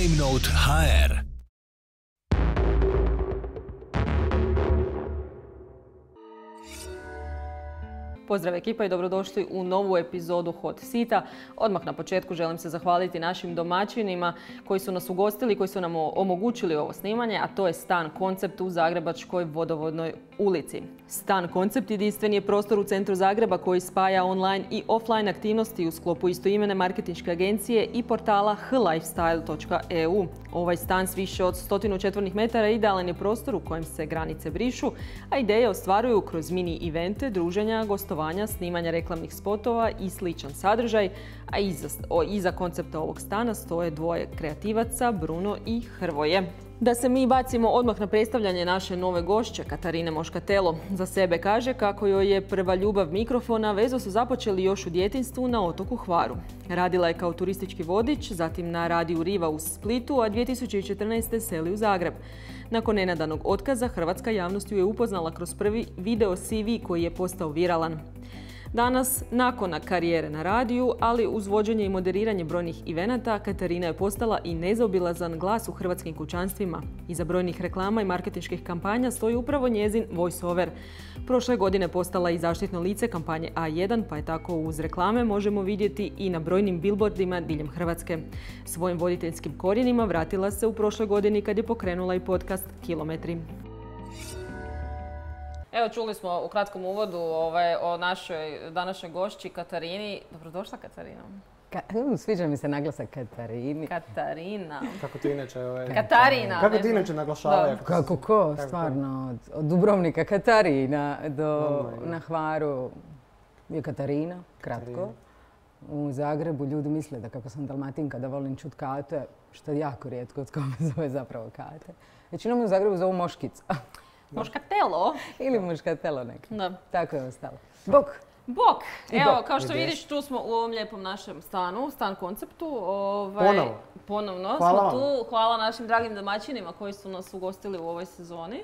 Game Note HR. Pozdrav ekipa i dobrodošli u novu epizodu Hot Seata. Odmah na početku želim se zahvaliti našim domaćinima koji su nas ugostili, koji su nam omogućili ovo snimanje, a to je Stan Koncept u Zagrebačkoj Vodovodnoj ulici. Stan Koncept jedinstveni je prostor u centru Zagreba koji spaja online i offline aktivnosti u sklopu istoimene marketinške agencije i portala hlifestyle.eu. Ovaj stan s više od 100 četvornih metara idealan je prostor u kojem se granice brišu, a ideje ostvaruju kroz mini evente, druženja, gostovanja, snimanja reklamnih spotova i sličan sadržaj, a iza koncepta ovog stana stoje dvoje kreativaca, Bruno i Hrvoje. Da se mi bacimo odmah na predstavljanje naše nove gošće, Katarine Moškatelo. Za sebe kaže kako joj je prva ljubav mikrofona, vezu su započeli još u djetinjstvu na otoku Hvaru. Radila je kao turistički vodič, zatim na radiju Riva u Splitu, a 2014. seli u Zagreb. Nakon nenadanog otkaza, hrvatska javnost ju je upoznala kroz prvi video CV koji je postao viralan. Danas, nakon karijere na radiju, ali uz vođenje i moderiranje brojnih evenata, Katarina je postala i nezaobilazan glas u hrvatskim kućanstvima. Iza brojnih reklama i marketinških kampanja stoji upravo njezin voice-over. Prošle godine postala i zaštitno lice kampanje A1, pa je tako uz reklame možemo vidjeti i na brojnim billboardima diljem Hrvatske. Svojim voditeljskim korijenima vratila se u prošloj godini kad je pokrenula i podcast Kilometri. Evo, čuli smo u kratkom uvodu o našoj današnjoj gošći Katarini. Dobrodošla, Katarina. Sviđa mi se naglasak Katarini. Katarina. Kako ti inače... Katarina. Kako ti inače naglašavaju? Kako ko, stvarno. Od Dubrovnika Katarina do na Hvaru je Katarina, kratko. U Zagrebu ljudi misle da kako sam Dalmatinka da volim čut Kate, što je jako rijetko od kome zove zapravo Kate. Većinom u Zagrebu zovu Moškica. Moškatelo. Ili Moškatelo neki. Da. Tako je ostalo. Bok. Bok. Evo, kao što vidiš, tu smo u ovom lijepom našem stanu, Stan Konceptu. Ponovno smo tu. Hvala našim dragim domaćinima koji su nas ugostili u ovoj sezoni.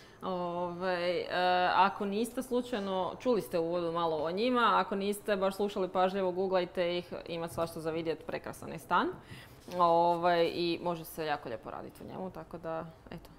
Ako niste slučajno, čuli ste u uvodu malo o njima, ako niste baš slušali pažljivo, googlajte ih, ima svašta za vidjeti, prekrasan je stan. I može se jako lijepo raditi u njemu, tako da, eto.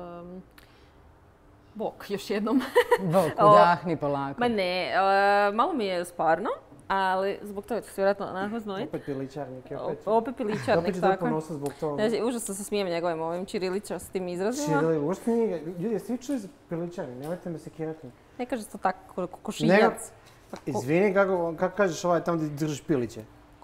Bok, još jednom. Bok, udahni polako. Ma ne, malo mi je sparno, ali zbog toga ću se vjerojatno onako znojiti. Opet piličarnik. Opet piličarnik, opet ću tako. ponosa zbog toga. Užasno se smijem njegovim ovim čiriličastim izrazima. Uopšte nije, ljudi, svi čuli za piličarnik, nemojte me sekirati. Ne kažeš to tako, kokošinjac. Izvini, kako kažeš tamo gdje držiš piliće?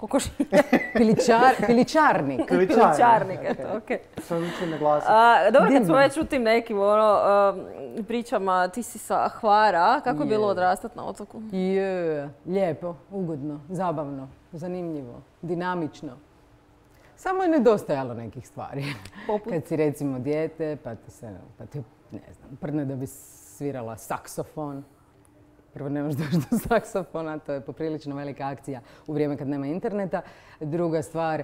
Piličarnik. Piličarnik, eto, okej. Sam ću naglasiti. Dobro, kad smo već u tim nekim pričama, ti si sa Hvara, kako je bilo odrastati na otoku? Lijepo, ugodno, zabavno, zanimljivo, dinamično. Samo je nedostajalo nekih stvari. Kad si recimo dijete, pa ti prdne da bi svirala saksofon. Prvo, ne možeš doći do saksofona, to je poprilično velika akcija u vrijeme kad nema interneta. Druga stvar,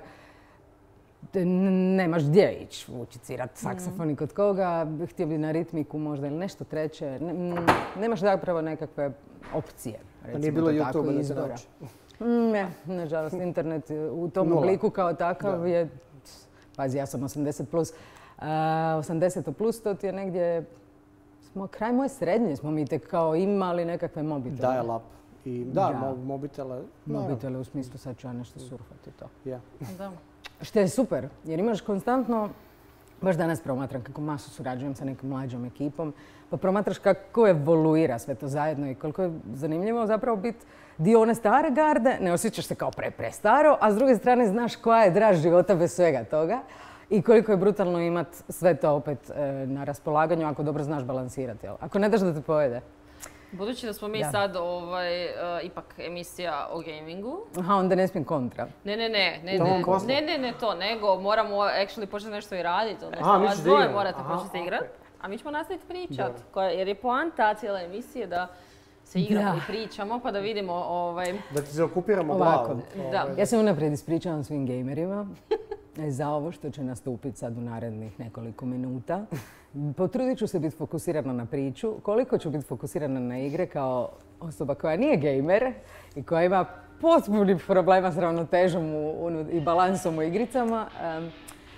nemaš gdje ići učicirati saksofon i kod koga. Htio bi na ritmiku možda ili nešto treće. Nemaš zapravo nekakve opcije. Pa nije bilo YouTube-a da se nauči? Ne, nažalost, internet u tom obliku kao takav je... Pazi, ja sam 80+. 80+ to ti je negdje... Kraj moje srednje smo mi tek kao imali nekakve mobitele. Dial-up. I mobitele. Mobitele u smislu sad ću ja nešto surfati to. Da. Što je super, jer imaš konstantno, baš danas promatram kako masu surađujem sa nekom mlađom ekipom, pa promatraš kako evoluira sve to zajedno i koliko je zanimljivo zapravo biti dio one stare garde, ne osjećaš se kao prestaro, a s druge strane znaš koja je draž života bez svega toga. I koliko je brutalno imati sve to opet na raspolaganju ako dobro znaš balansirati. Ako ne daš da te pojede. Budući da smo mi sad ipak emisija o gamingu. Aha, onda ne smijem kontra. Ne to, nego moramo actually početi nešto i raditi. Vas dvoje morate početi igrati. A mi ćemo nastaviti pričat. Jer je poanta cijele emisije da se igramo i pričamo pa da vidimo... Da ti se okupiramo glavom. Ja se unaprijed ispričavam svim gamerima za ovo što će nastupiti sad u narednih nekoliko minuta. Potrudit ću se biti fokusirana na priču. Koliko ću biti fokusirana na igre kao osoba koja nije gamer i koja ima potpunih problema s ravnotežom i balansom u igricama.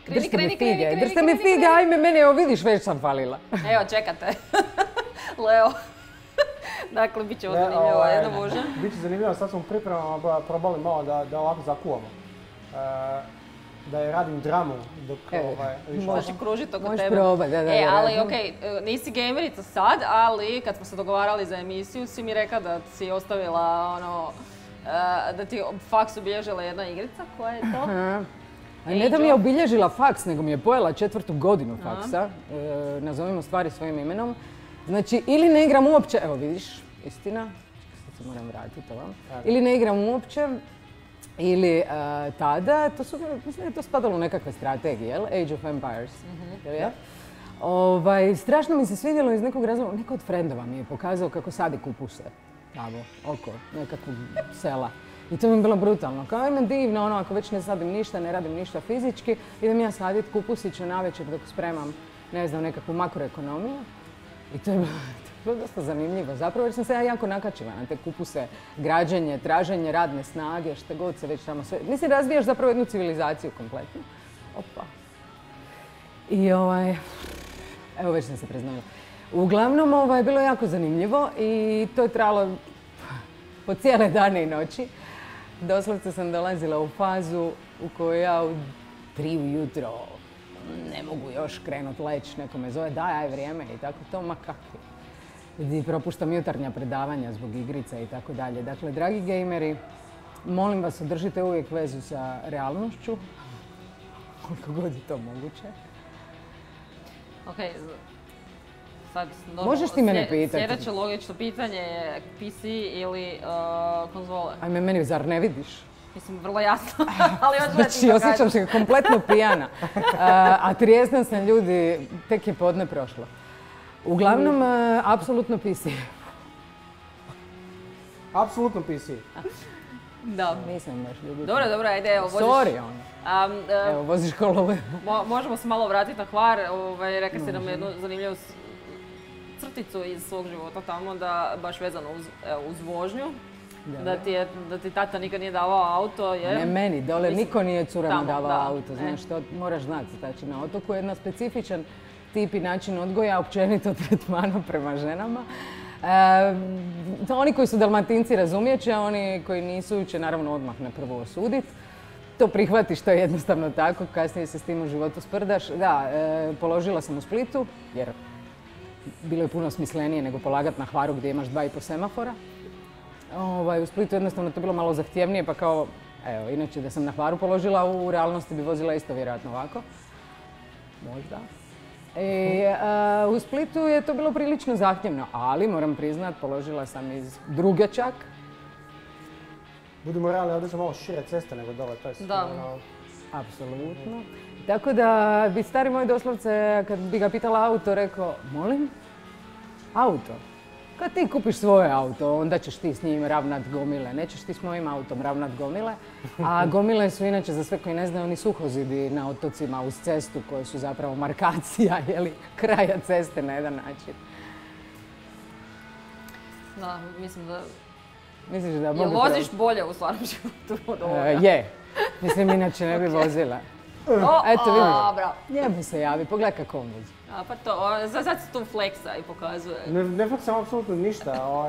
Držite mi fige, držite mi fige, ajme mene, evo vidiš, već sam falila. Evo, čekate. Leo. Dakle, bit će ovo zanimljivo, jedno može. Biće zanimljivo, sad smo u pripremama probali malo da ovako zakuvamo. Da je radim dramu dok Možeš kružiti oko tebe. Možeš probati, da. Ali okej, nisi gamerica sad, ali kad smo se dogovarali za emisiju, si mi rekla da si ostavila da ti faks obilježila jedna igrica, koja je to? Ne da mi je obilježila faks, nego mi je pojela 4. godinu faksa. Nazovimo stvari svojim imenom. Znači, ili ne igram uopće, evo vidiš, istina, sad se moram vratiti ovam. Ili ne igram uopće, ili tada, mislim da je to spadalo u nekakve strategije, jel? Age of Empires, strašno mi se svidjelo iz nekog razloga, neko od frendova mi je pokazao kako sadi kupuse tamo, oko nekakvog sela. I to mi je bilo brutalno. Kao imam divno, ako već ne sadim ništa, ne radim ništa fizički, idem ja saditi kupusiće navečer dok spremam, ne znam, nekakvu makroekonomiju. I to je bilo dosta zanimljivo. Zapravo jer sam se ja jako nakačila na te kupuse, građenje, traženje radne snage, što god se već tamo sve... Mislim, razvijaš zapravo jednu civilizaciju kompletnu. Opa. I evo već sam se preznala. Uglavnom, bilo je jako zanimljivo i to je trajalo po cijele dane i noći. Doslovce sam dolazila u fazu u kojoj ja u 3 ujutro ne mogu još krenut leć, neko me zove, daj, aj vrijeme i tako to, ma kakvi. I propuštam jutarnja predavanja zbog igrica i tako dalje. Dakle, dragi gejmeri, molim vas, održite uvijek vezu sa realnošću, koliko god je to moguće. Okej, sad... Možeš ti mene pitati? Sljedeće logično pitanje je PC ili konzole. Ajme, meni, zar ne vidiš? Mislim, vrlo jasno, ali znači, osjećam se kompletno pijana. A trijesna sam, ljudi, tek je podne prošlo. Uglavnom, apsolutno PC. Apsolutno PC. Da. Nisam baš ljubitelj. Dobro, ajde, evo, voziš... Sorry, evo, voziš kolo. Možemo se malo vratiti na Hvar. Rekli ste nam jednu zanimljivu crticu iz svog života tamo, da baš vezano uz vožnju. Da ti tata nikad nije davao auto, je? Ne meni, dole niko nije curama davao auto. Znaš, to moraš znati. Znači, na otoku je jedan specifičan tip i način odgoja, općenito tretmana prema ženama. Oni koji su Dalmatinci razumijet će, oni koji nisu će naravno odmah na prvo osuditi. To prihvatiš, to je jednostavno tako, kasnije se s tim u životu sprdaš. Da, položila sam u Splitu, jer bilo je puno smislenije nego polagat na Hvaru gdje imaš 2,5 semafora. U Splitu jednostavno to bilo malo zahtjevnije, pa kao, evo, inače da sam na Hvaru položila, u realnosti bi vozila isto vjerojatno ovako. Možda. U Splitu je to bilo prilično zahtjevno, ali moram priznat, položila sam iz druge čak. Budimo realni, ovdje su malo šire ceste nego dole, to je da. Apsolutno. Tako da bi stari moj doslovce, kad bi ga pitala auto, rekao, molim? Auto? Kad ti kupiš svoje auto, onda ćeš ti s njim ravnat gomile. Nećeš ti s mojim autom ravnat gomile. A gomile su inače, za sve koji ne znaju, oni suhozidi na otocima uz cestu koji su zapravo markacija, kraja ceste na jedan način. Da, mislim da... Misliš da mogu... Jel voziš bolje u stvarnom životu od ovoga? Je. Mislim, inače ne bi vozila. Eto, vidiš. Njemu se javi, pogledaj kako on vozi. Pa to, sad se tu fleksa i pokazuje. Ne fleksam apsolutno ništa.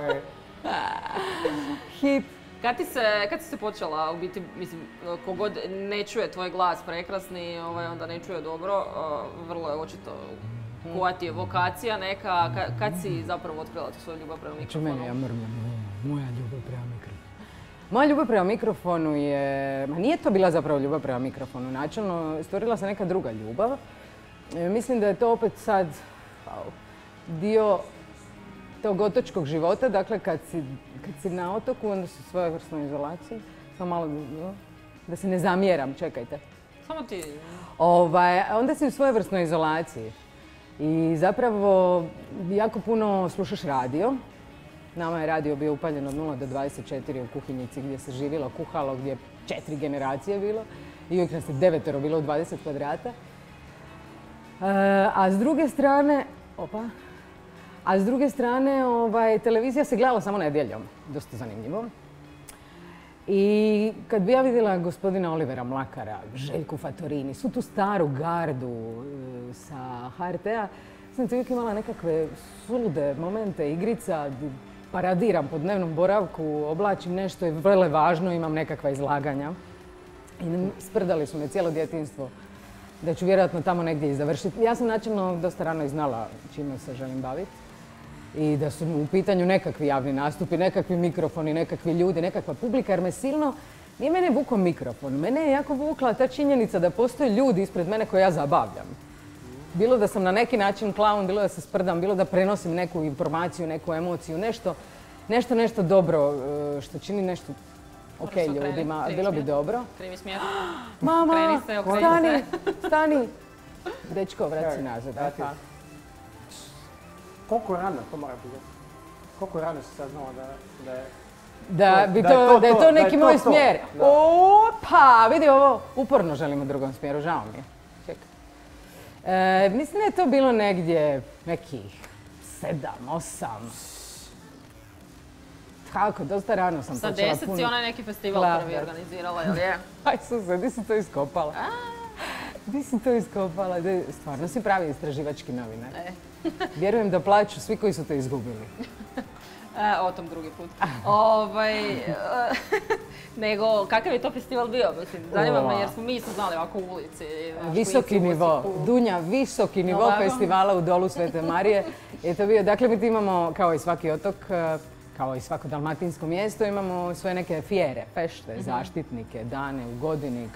Hit. Kad si se počela, u biti, mislim, kogod ne čuje tvoj glas prekrasni, onda ne čuje dobro, vrlo je očito koja ti je vokacija neka, kad si zapravo otkrila tu svoju ljubav prema mikrofonu? Meni ja mrmljam, moja ljubav prema mikrofonu. Moja ljubav prema mikrofonu je, nije to bila zapravo ljubav prema mikrofonu, načelno stvorila se neka druga ljubav. Mislim da je to opet sad dio tog otočkog života, dakle kad si na otoku, onda si u svojevrsnoj izolaciji. Samo malo, da se ne zamjeram, čekajte. Samo ti... Onda si u svojevrsnoj izolaciji i zapravo jako puno slušaš radio. Nama je radio bio upaljen od 0 do 24 u kuhinjici gdje se živjelo, kuhalo, gdje je 4 generacije bilo i uvijek nas je 9 bilo u 20 kvadrata. A s druge strane, televizija se gledala samo nedjeljom, dosta zanimljivo. I kad bi ja vidjela gospodina Olivera Mlakara, Željku Fatorini, svu tu staru gardu sa HRT-a, sam ti uvijek imala nekakve sulude momente, igrica, paradiram po dnevnom boravku, oblačim nešto i vrlo je važno, imam nekakva izlaganja. I sprdali su me cijelo djetinjstvo da ću vjerojatno tamo negdje i završiti. Ja sam načelno dosta rano i znala čime se želim baviti. I da su u pitanju nekakvi javni nastupi, nekakvi mikrofoni, nekakvi ljudi, nekakva publika, jer me silno, nije mene vukao mikrofon, mene je jako vukla ta činjenica da postoje ljudi ispred mene koje ja zabavljam. Bilo da sam na neki način klaun, bilo da se sprdam, bilo da prenosim neku informaciju, neku emociju, nešto dobro što čini nešto ok ljudima, bilo bi dobro. Krivi smjer. Mama, stani. Dečko, vrati se nazad. Koliko rano, to moram pitati, koliko rano si saznala da je to neki moj smjer? Opa, vidi ovo, uporno želim u drugom smjeru, žao mi je. Čekaj. Mislim da je to bilo negdje nekih 7, 8. Kako, dosta rano sam počela puno. Sa 10 si onaj neki festival prvi organizirala, jel je? Aj Suse, di si to iskopala? Di si to iskopala? Stvarno si pravi istraživački novinar. Vjerujem da plaću svi koji su to izgubili. O tom drugi put. Nego, kakav je to festival bio? Mislim, zanima me jer smo mi isto znali ovako u ulici. Visoki nivo. Dunja, visoki nivo festivala u Dolu Svete Marije. Je to bio, dakle mi imamo, kao i svaki otok, kao i svako dalmatinsko mjesto, imamo svoje neke fjere, fešte, zaštitnike, dane u godini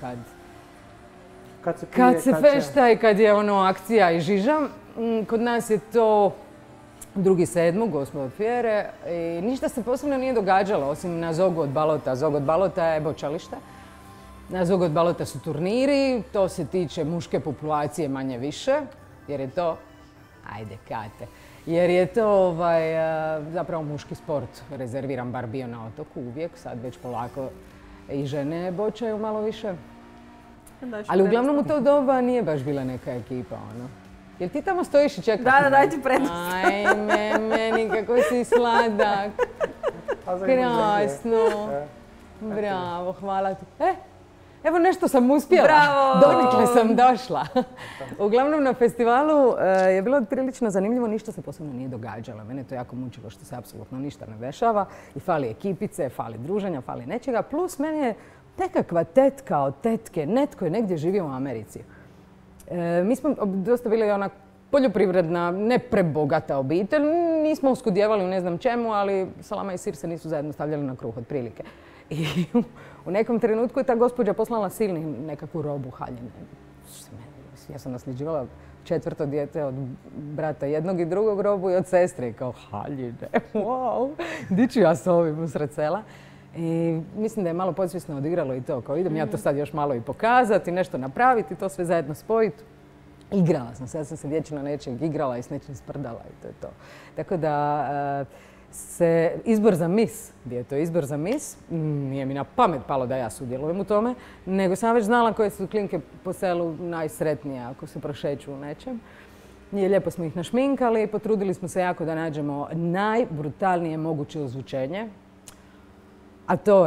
kad se fešta i kad je ono akcija i žiža. Kod nas je to 2.7. Gospod fjere i ništa se posebno nije događalo osim na Zogu od Balota. Zog od Balota je bočalište. Na Zogu od Balota su turniri, to se tiče muške populacije manje više, jer je to, ajde Kate, jer je to zapravo muški sport, rezerviran bar bio na otoku uvijek, sad već polako i žene bočaju malo više. Ali uglavnom u to doba nije baš bila neka ekipa, ono. Jel ti tamo stojiš i čekaš? Da, daj ti prednost. Ajme, meni kako si sladak. Krasno. Bravo, hvala ti. Evo nešto sam uspjela. Bravo! Donikle sam došla. Uglavnom na festivalu je bilo prilično zanimljivo, ništa se posebno nije događalo. Mene to jako mučilo što se apsolutno ništa ne dešava. I fali ekipice, fali druženja, fali nečega. Plus meni je nekakva tetka od tetke, netko je negdje živio u Americi. Mi smo dosta bili ona poljoprivredna, ne prebogata obitelj. Nismo uskudjevali u ne znam čemu, ali salama i sir se nisu zajedno stavljali na kruh otprilike. I u nekom trenutku je ta gospođa poslala silni nekakvu robu haljine. Ja sam nasljeđivala 4. dijete od brata jednog i drugog robu i od sestre. Kao haljine, wow, di ću ja s ovim usred sela. I mislim da je malo podsvjesno odigralo i to. Kao idem ja to sad još malo i pokazati, nešto napraviti, to sve zajedno spojiti. Igrala sam se, ja sam se vječno nečeg igrala i s nečim sprdala i to je to. Tako da se izbor za mis, gdje je to izbor za mis, nije mi na pamet palo da ja sudjelujem u tome, nego sam već znala koje su klinke po selu najsretnije ako se prošeću u nečem. I lijepo smo ih našminkali, potrudili smo se jako da nađemo najbrutalnije moguće ozvučenje. A to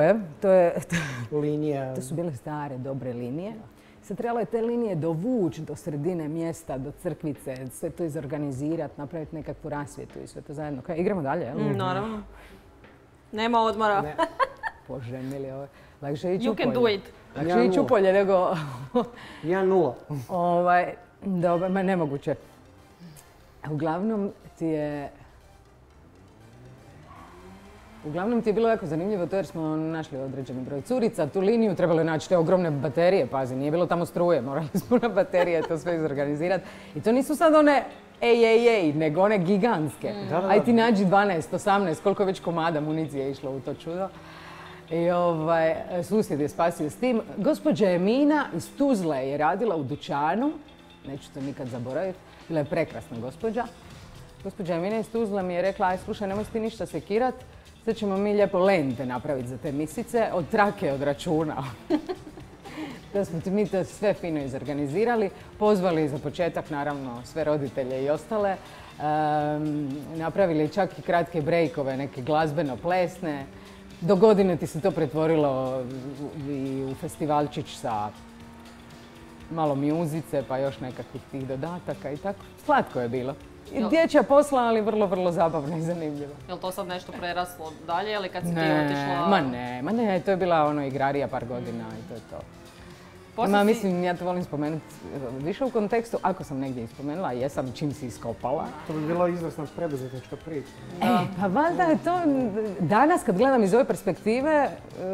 su bile stare, dobre linije. Sad trebalo je te linije dovući do sredine mjesta, do crkvice, sve to izorganizirati, napraviti nekakvu rasvjetu i sve to zajedno. Kaj, igramo dalje, jel? Naravno. Nema odmora. Bože, mili, lakše ići u polje. You can do it. Lakše ići u polje nego... 1-0. Dobro, ma nemoguće. Uglavnom ti je bilo jako zanimljivo to jer smo našli određeni broj curica. Tu liniju trebalo je naći te ogromne baterije, pazi, nije bilo tamo struje, morali smo na baterije to sve izorganizirati. I to nisu sad one nego one gigantske. Aj ti nađi 12, 18, koliko već komada municije je išlo u to čudo. I susjed je spasio s tim. Gospođa Emina iz Tuzle je radila u dućanu, neću to nikad zaboraviti, bila je prekrasna gospođa. Gospođa Emina iz Tuzle mi je rekla, aj slušaj, nemoj ti ništa sekirat, sad ćemo mi lijepo lente napraviti za te misice, od trake, od računa. Da smo mi to sve fino izorganizirali, pozvali za početak naravno sve roditelje i ostale, napravili čak i kratke brejkove, neke glazbeno-plesne, do godine ti se to pretvorilo i u festivalčić sa malo mjuzice, pa još nekakvih tih dodataka i tako. Slatko je bilo. I dječja posla, ali vrlo, vrlo zabavno i zanimljivo. Je li to sad nešto preraslo dalje ili kad si ti otišla? Ma ne, to je bila igrarija par godina i to je to. Mislim, ja to volim spomenuti više u kontekstu, ako sam negdje ispomenula, jesam čim si iskopala. To bi bila izvrsna preduzetnička priča. Pa valjda je to, danas kad gledam iz ove perspektive,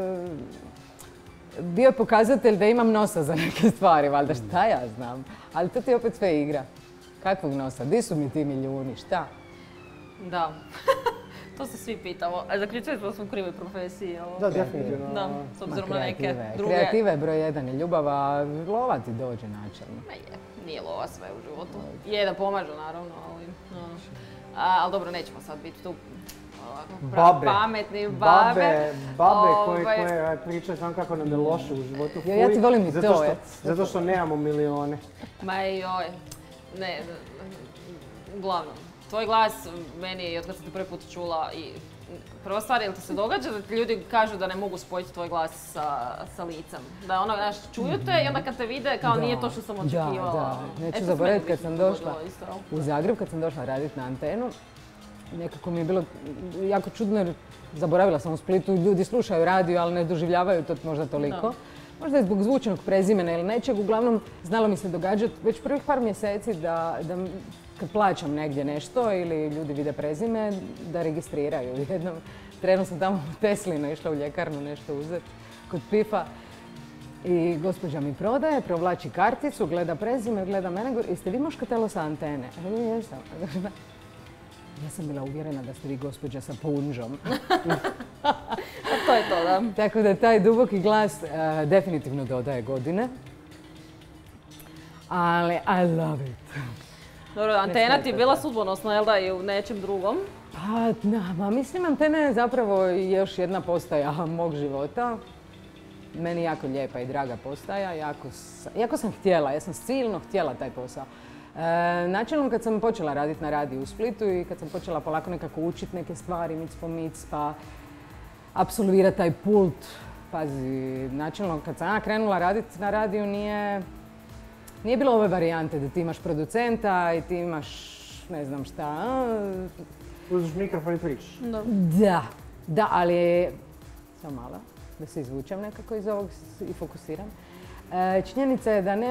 bio je pokazatelj da imam nosa za neke stvari, valjda šta ja znam. Ali to ti opet sve igra. Kakvog nosa? Di su mi ti milijuni? Šta? Da. To se svi pitamo. Zaključili smo da smo u krivoj profesiji. Da, definitivno. Da, s obzirom na neke druge... Kreativa je broj jedan i ljubav, a lova ti dođe načelno. Nije lova sve u životu. Je da pomažu, naravno, ali... Ali dobro, nećemo sad biti tu pametni babe. Babe koje pričaju samo kako nam je loše u životu. Ja ti volim i to. Zato što nemamo milione. Ma joj, ne, uglavnom. Tvoj glas meni je, od kad sam te prvi put čula, i prva stvar, jel ti se događa da ti ljudi kažu da ne mogu spojiti tvoj glas sa licem? Da ono, znaš, čuju te i onda kad te vide kao nije to što sam očekivala. Da. Neću zaboraviti kad sam došla u Zagreb, kad sam došla raditi na Antenu, nekako mi je bilo jako čudno jer zaboravila sam u Splitu, ljudi slušaju radio, ali ne doživljavaju to možda toliko. Da. Možda je zbog zvučnog prezimena ili nečeg, uglavnom znalo mi se događati već prvih par mjeseci da kad plaćam negdje nešto ili ljudi vide prezime, da registriraju. Jednom trenu sam tamo u Teslinu išla u ljekarnu nešto uzeti kod Pifa i gospođa mi prodaje, provlači karticu, gleda prezime, gleda mene, jeste vi Moškatelo sa Antene? A ja jesam. Ja sam bila uvjerena da ste vi gospođa sa punđom. To je to, da. Tako da taj duboki glas definitivno dodaje godine. Ali I love it. Dobro, Antena ti je bila sudbonosna, jel da, i u nečem drugom? Pa, mislim, Antena je zapravo još jedna postaja mog života. Meni jako lijepa i draga postaja. Jako sam htjela, ja sam silno htjela taj posao. Načelno kad sam počela raditi na radiju u Splitu i kad sam počela polako nekako učiti neke stvari, mic po mic, pa apsolvirati taj pult. Pazi, načelno kad sam ja krenula raditi na radiju nije bilo ove varijante da ti imaš producenta i ti imaš ne znam šta. Uzmeš mikrofon i pričaš. Da, ali samo malo, da se izvučem nekako iz ovog i fokusiram. Činjenica je da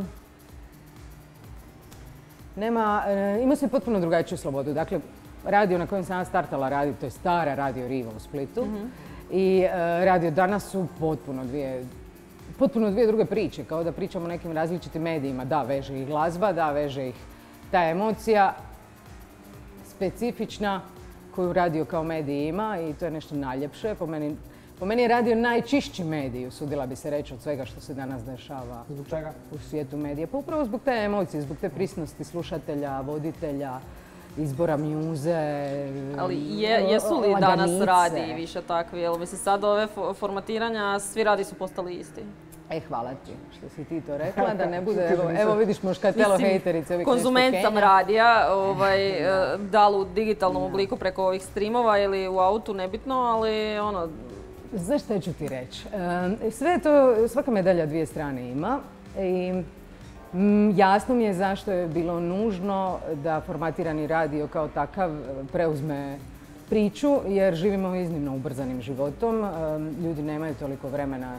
ima se potpuno drugačiju slobodu. Dakle, radio na kojem sam ja startala raditi, to je stara Radio Riva u Splitu. I radio danas su potpuno dvije druge priče, kao da pričamo o nekim različitim medijima. Da, veže ih glazba, da, veže ih ta emocija specifična koju radio kao medij ima i to je nešto najljepše. Po meni je radio najčišći medij, usudila bi se reći, od svega što se danas dešava. Zbog čega? U svijetu medija. Pa upravo zbog te emocije, zbog te prisnosti slušatelja, voditelja, izbora mjuze, ali jesu li danas radiji više takvi? Jel misli sad ove formatiranja, svi radiji su postali isti? Hvala ti što si ti to rekla, da ne bude, evo vidiš Moškatelo hejterice. Konzument sam radija, da li u digitalnom obliku preko ovih streamova ili u autu, nebitno, ali ono... Znaš šta ću ti reći? Sve to, svaka medalja dvije strane ima i jasno mi je zašto je bilo nužno da formatirani radio kao takav preuzme priču, jer živimo iznimno ubrzanim životom. Ljudi nemaju toliko vremena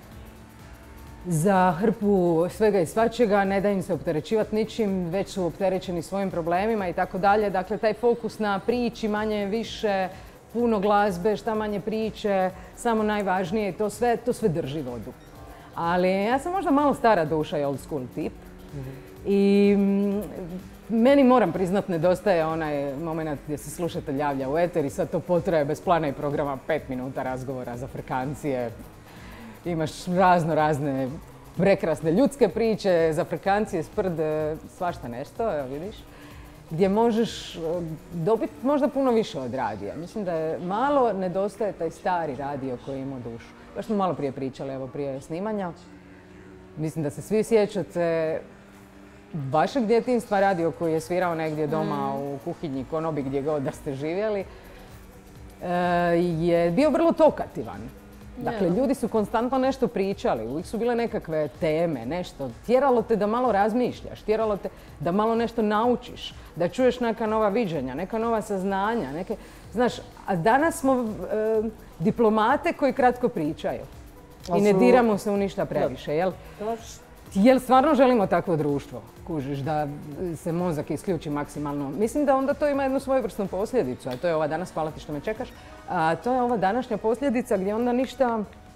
za hrpu svega i svačega, ne da im se opterećivati ničim, već su opterećeni svojim problemima i tako dalje. Dakle, taj fokus na priči, manje više, puno glazbe, šta manje priče, samo najvažnije i to sve drži vodu. Ali ja sam možda malo stara duša i old school tip. I meni, moram priznat, nedostaje onaj moment gdje se slušatelj javlja u eter i sad to potraje bez plana i programa 5 minuta razgovora za frkancije. Imaš razne prekrasne ljudske priče, za frkancije, sprd, svašta nešto, evo vidiš. Gdje možeš dobiti možda puno više od radija. Mislim da je malo nedostaje taj stari radio koji ima dušu. Baš smo malo prije pričali, evo prije snimanja. Mislim da se svi sjećate vašeg djetinjstva, radio koji je svirao negdje doma u kuhinji, konobi, gdje god da ste živjeli. je bio vrlo tokativan. Dakle, ljudi su konstantno nešto pričali, uvijek su bile nekakve teme, nešto. Tjeralo te da malo razmišljaš, tjeralo te da malo nešto naučiš, da čuješ neka nova viđenja, neka nova saznanja, Znaš, a danas smo diplomate koji kratko pričaju. I ne diramo se u ništa previše, jel? Jel stvarno želimo takvo društvo? Kužiš, da se mozak isključi maksimalno. Mislim da onda to ima jednu svojevrsnu posljedicu, a to je ova danas, hvala ti što me čekaš, a to je ova današnja posljedica gdje onda ništa...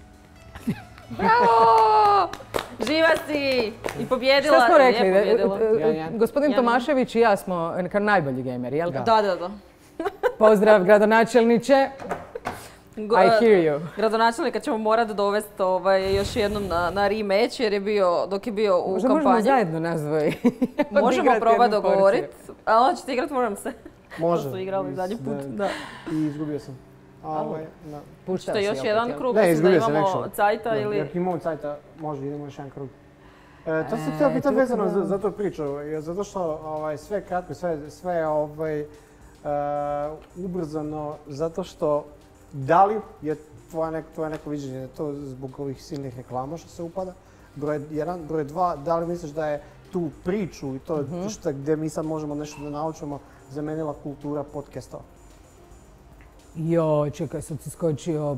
Bravo! Živa si! I pobjedila. Šta smo rekli? Gospodin Tomašević i ja smo najbolji gameri, jel? Da. Pozdrav, gradonačelniče. I hear you. Gradonačelnika ćemo morati dovesti još jednom na rematch jer je bio, dok je bio u kampanji. Možemo zajedno nas dvoje. Možemo probati dogovoriti, ali on ćete igrati, moram se. Može. To su igrali zadnji put. I izgubio sam. Što još jedan krug, ne, da imamo cajta ili... Jer imamo cajta, može, idemo još jedan krug. To se htio pitati vezano za tu priču, zato što sve kratko, sve je ubrzano, zato što da li je tvoje neko viđenje to zbog ovih silnih reklama što se upada, broj 1, broj 2, da li misliš da je tu priču i to što gdje mi sad možemo nešto da naučimo zamenila kultura podcasta? Joj, čekaj, sad si skočio.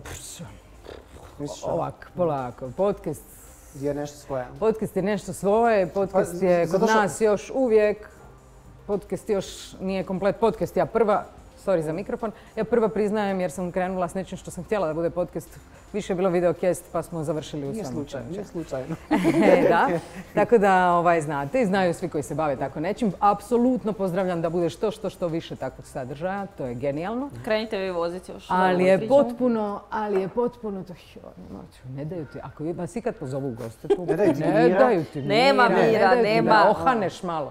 Ovak, polako. Podcast je nešto svoje. Podcast je nešto svoje, podcast je kod nas još uvijek. Podcast još nije komplet podcast. Ja prva priznajem jer sam krenula s nečim što sam htjela da bude podcast. Više je bilo videocast pa smo završili u svemu. Nije slučajno. Da, tako da znate i znaju svi koji se bave tako nečim. Apsolutno pozdravljam da bude što više takvog sadržaja, to je genijalno. Krenite vi voziti još. Ali je potpuno to, ne daju ti, ako vas ikad pozovu u goste tu, ne daju ti mira. Nema mira, nema. Ohaneš malo.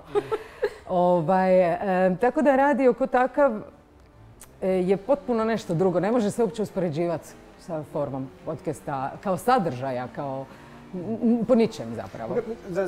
Tako da radio ko takav je potpuno nešto drugo. Ne može se uopće uspoređivati sa formom podcasta kao sadržaja, kao po ničem zapravo.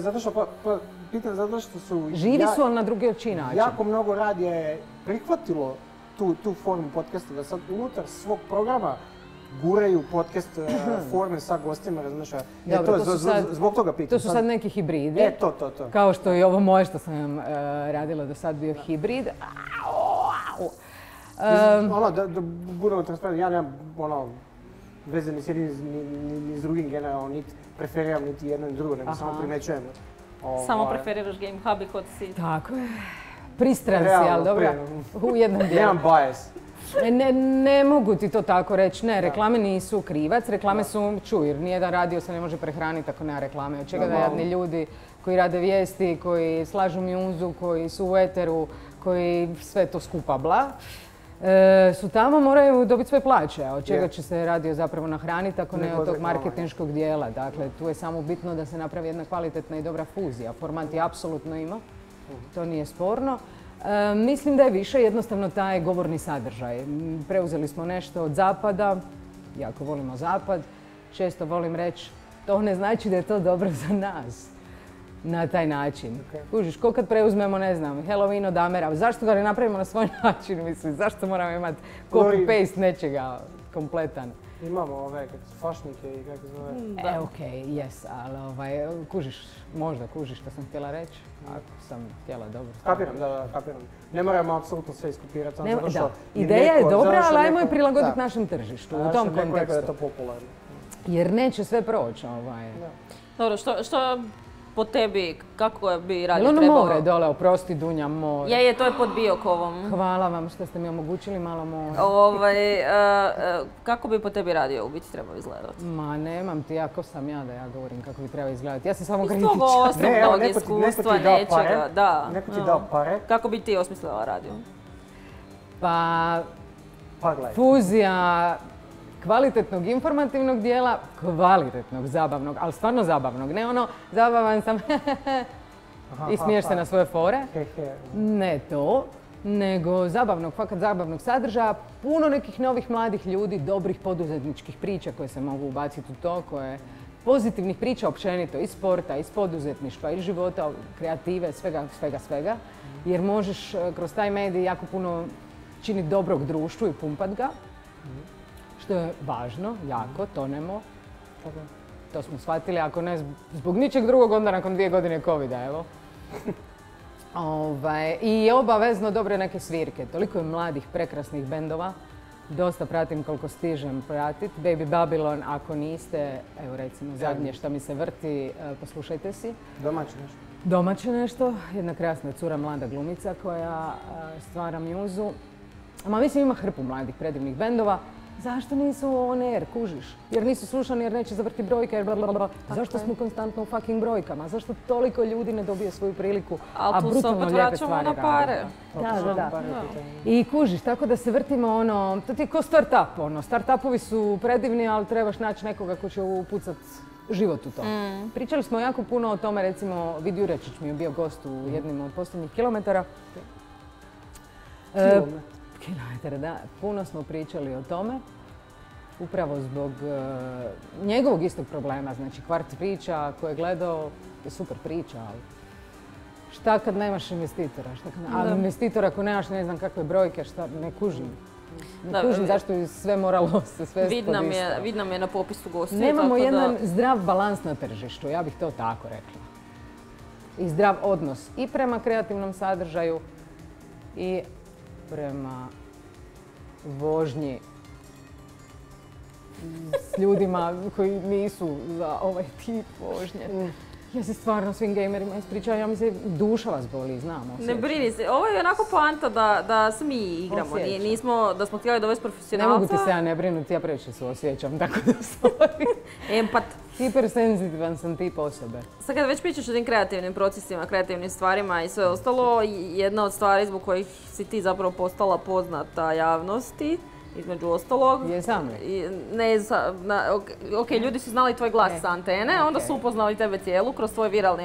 Zato što su... Živi su, ali na drugi način. Jako mnogo radija je prihvatilo tu formu podcasta, da sad unutar svog programa guraju podcast forme sa gostima, razumiješ? Zbog toga pitam. To su sad neki hibridi. To. Kao što i ovo moje što sam radila do sad bio hibrid. Da budemo transparentni, ja nemam veze ni s jednim ni s drugim generalno, niti preferiram niti jedno ni drugo, nego samo primećujem. Samo preferiraš Game Hub i Hot Seat. Tako je. Pristran si, ali dobro, u jednom dijelu. Nemam bias. Ne mogu ti to tako reći, ne, reklame nisu krivac, reklame su čuj, jer nijedan radio se ne može prehraniti ako nema reklame. Od čega da jadni ljudi koji rade vijesti, koji slažu mjuzu, koji su u eteru, koji sve to skupa bla, su tamo, moraju dobiti svoje plaće, a od čega će se radio zapravo nahraniti ako ne od tog marketinškog dijela. Dakle, tu je samo bitno da se napravi jedna kvalitetna i dobra fuzija. Format je apsolutno ima, to nije sporno. Mislim da je više jednostavno taj govorni sadržaj. Preuzeli smo nešto od zapada, jako volimo zapad, često volim reći to ne znači da je to dobro za nas na taj način. Kužiš, ko kad preuzmemo, ne znam, Halloween od Amera, zašto ga ne napravimo na svoj način, mislim, zašto moramo imati copy-paste nečega kompletan? Imamo ove fašnike i kako zove. Okej, jes, ali kužiš, možda kužiš što sam htjela reći, ako sam htjela dobro. Kapiram. Ne moramo apsolutno sve iskopirati. Ideja je dobra, ali ajmo je prilagoditi našem tržištu, u tom kontekstu. Je to popularno. Jer neće sve proći. Dobro, što po tebi, kako bi radio trebao? Je li ono more dole, oprosti Dunja, more? Je, to je pod Biokovom. Hvala vam što ste mi omogućili malo more. Kako bi po tebi radio u biti trebao izgledati? Ma nemam ti, ko sam ja da ja govorim kako bi trebao izgledati. Ja sam samo kritičan. Iz tog osobnog iskustva nečega, da. Neko ti dao pare. Kako bi ti osmislila radio? Pa, fuzija kvalitetnog informativnog dijela, kvalitetnog, zabavnog, ali stvarno zabavnog. Ne ono, zabavan sam i smiješ se na svoje fore. Ne to, nego fakat zabavnog sadržaja, puno nekih novih mladih ljudi, dobrih poduzetničkih priča koje se mogu ubaciti u to, koje pozitivnih priča općenito, iz sporta, iz poduzetništva, iz života, kreative, svega. Jer možeš kroz taj medij jako puno činiti dobrog društvu i pumpat ga. Što je važno, jako, tonemo. To smo shvatili, ako ne zbog ničeg drugog, onda nakon 2 godine covida, evo. I obavezno dobre neke svirke. Toliko je mladih, prekrasnih bendova. Dosta pratim koliko stižem pratiti. Baby Babylon, ako niste, evo recimo zadnje što mi se vrti, poslušajte si. Domaće nešto. Domaće nešto, jedna krasna cura, mlada glumica koja stvara mjuzu. Ma mislim ima hrpu mladih, predivnih bendova. Zašto nisu on air, kužiš? Jer nisu slušani, jer neće zavrti brojke, jer blablabla. Zašto smo konstantno u fucking brojkama? Zašto toliko ljudi ne dobije svoju priliku, a brutalno lijepe stvari rade? pare. Da. I kužiš, tako da se vrtimo ono, to ti je ko start-up, ono. Start-upovi su predivni, ali trebaš naći nekoga ko će upucat život u to. Pričali smo jako puno o tome, recimo, Vid Jurečić mi je bio gost u jednim od posljednjih kilometara. Kilometara, da. Puno smo pričali o tome. Upravo zbog njegovog istog problema. Znači, kvart priča koje je gledao je super priča, ali šta kad nemaš investitora? Ali investitor ako nemaš ne znam kakve brojke, šta ne kužim. Ne kužim zašto je sve moralo se sve podistati. Vid nam je na popisu gostiju. Nemamo jedan zdrav balans na tržištu, ja bih to tako rekla. I zdrav odnos i prema kreativnom sadržaju i prema vožnji s ljudima koji nisu za ovaj tip vožnje. Ja se stvarno svim gamerima ispričavam, ja mi se duša vas boli, znam, osjećam. Ne brini se, ovo je onako poanta da se mi igramo, nismo da smo htjeli dovesti profesionalca. Ne mogu ti se ja ne brinuti, ja previše se osjećam, tako da sorry. Empat. Hipersenzitivan sam tip osobe. Sad kad već pričaš o tim kreativnim procesima, kreativnim stvarima i sve ostalo, jedna od stvari zbog kojih si ti zapravo postala poznata javnosti, između ostalog. Jesam li? Ok, ljudi su znali tvoj glas sa antene, onda su upoznali tebe cijelu kroz tvoj viralni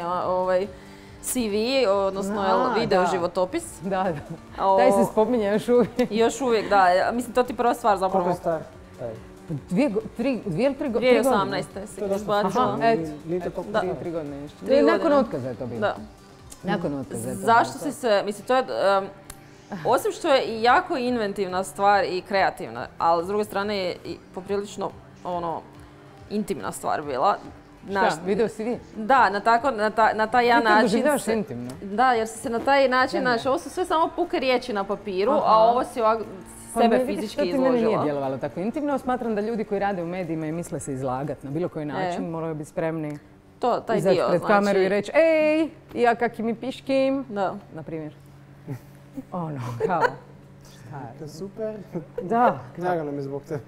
CV, odnosno video životopis. Da. Taj se spominje još uvijek. Još uvijek, da. Mislim, to ti prva stvar zapravo. Koliko je star? 2 ili 3 godine. 2018. si izbacila. Nije to koliko? 3 godine još. Nakon otkaza je to bilo. Da. Nakon otkaza je to bilo. Zašto si se, mislim, to je... Osim što je i jako inventivna stvar i kreativna, ali s druge strane je i poprilično intimna stvar bila. Šta, video si vi? Da, na taj jedan način. Ti to doživljavaš intimno? Da, jer si se na taj način, znači ovo su sve samo puke riječi na papiru, a ovo si ovako sebe fizički izložila. To ti meni nije djelovalo tako intimno. Smatram da ljudi koji rade u medijima i misle se izlagati na bilo koji način moraju biti spremni izaći pred kameru i reći ej, ja kaki mi piškim, na primjer. Ono, kao. To je super. Da. Nagano mi zbog tebe.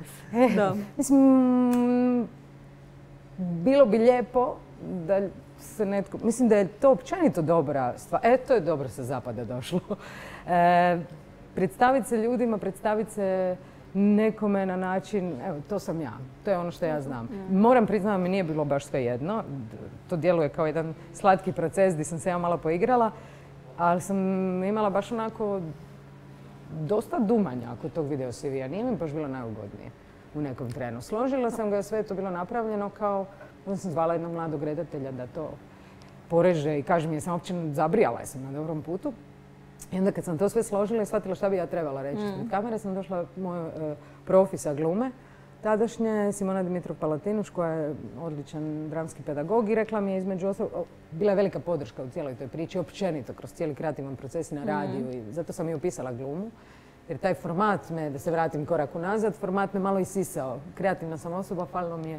Mislim, bilo bi lijepo da se netko... Mislim da je to općenito dobra stvar. To je dobro sa zapada došlo. Predstaviti se ljudima, predstaviti se nekome na način, evo, to sam ja. To je ono što ja znam. Moram priznati da mi nije bilo baš sve jedno. To djeluje kao jedan slatki proces gdje sam se ja malo poigrala. Ali sam imala baš onako dosta dumanja oko tog video CV-a. Nije mi baš bilo najugodnije u nekom trenu. Složila sam ga, sve je to bilo napravljeno kao... Onda sam zvala jednog mladog redatelja da to poreže i kaže mi, sam uopće zabrijala sam na dobrom putu. I onda kad sam to sve složila i shvatila šta bi ja trebala reći ispred kamere, sam došla moj profi sa glume. Tadašnje Simona Dimitrov-Palatinuš, koja je odličan dramski pedagog i rekla mi je između ostalog, bila je velika podrška u cijeloj toj priči, općenito kroz cijeli kreativan proces i na radiju i zato sam i upisala glumu. Jer taj format me, da se vratim korak unazad, format me malo isisao. Kreativna sam osoba, falilo mi je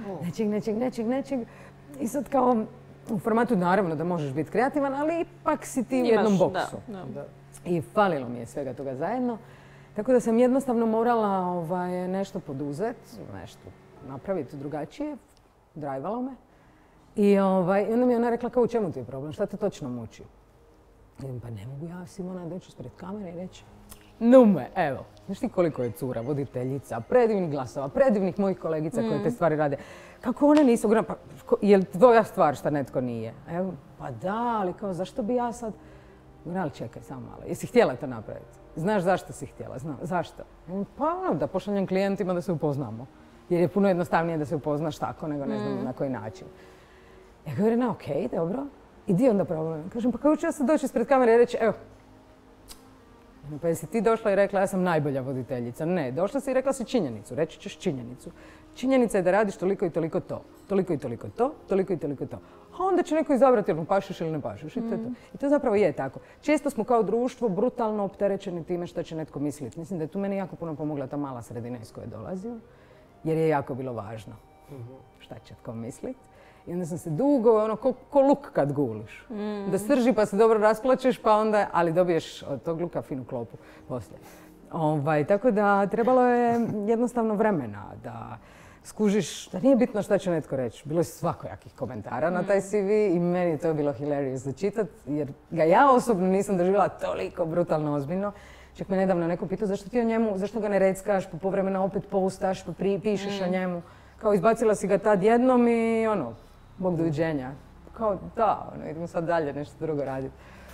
nečeg. I sad kao u formatu naravno da možeš biti kreativan, ali ipak si ti u jednom boksu. I falilo mi je svega toga zajedno. Tako da sam jednostavno morala nešto poduzeti, nešto napraviti drugačije, drajvalo me. I onda mi je ona rekla kao u čemu ti je problem, šta te točno muči? Pa ne mogu ja Simona doći ispred kamere i reći nume, evo, znaš ti koliko je cura, voditeljica, predivnih glasova, predivnih mojih kolegica koje te stvari rade. Kako one nisu, pa je li tvoja stvar šta netko nije? Evo, pa da, ali kao zašto bi ja sad... Ali čekaj, samo malo, jesi htjela to napraviti? Znaš zašto si htjela? Zašto? Pa da pošaljem klijentima da se upoznamo. Jer je puno jednostavnije da se upoznaš tako nego ne znam na koji način. Ja govorim, okej, dobro. I di onda problem? Kažem, pa kako ću ja sad doći ispred kamere i reći, evo, Pa jesi ti došla i rekla ja sam najbolja voditeljica? Ne, došla si i rekla si činjenicu, reći ćeš činjenicu. Činjenica je da radiš toliko i toliko to, toliko i toliko to, toliko i toliko to. A onda će neko izabrati jel mu pašeš ili ne pašeš. I to je to. I to zapravo je tako. Često smo kao društvo brutalno opterećeni time što će netko misliti. Mislim da je tu meni jako puno pomogla ta mala sredina iz koje dolazim, jer je jako bilo važno šta će tko misliti. I onda sam se dugo, ko luk kad guliš. Da strži pa se dobro rasplačeš, pa onda, ali dobiješ od tog luka finu klopu poslije. Tako da trebalo je jednostavno vremena da skužiš da nije bitno šta će netko reći. Bilo je svakojakih komentara na taj CV i meni je to bilo hilarious za čitat, jer ga ja osobno nisam doživjela toliko brutalno ozbiljno. Čak me nedavno neko pitao zašto ti o njemu, zašto ga ne reckaš, pa povremeno opet postaš, pa pišeš o njemu. Kao izbacila si ga tad jednom i Bog doviđenja. Kao da, idemo sad dalje nešto drugo raditi.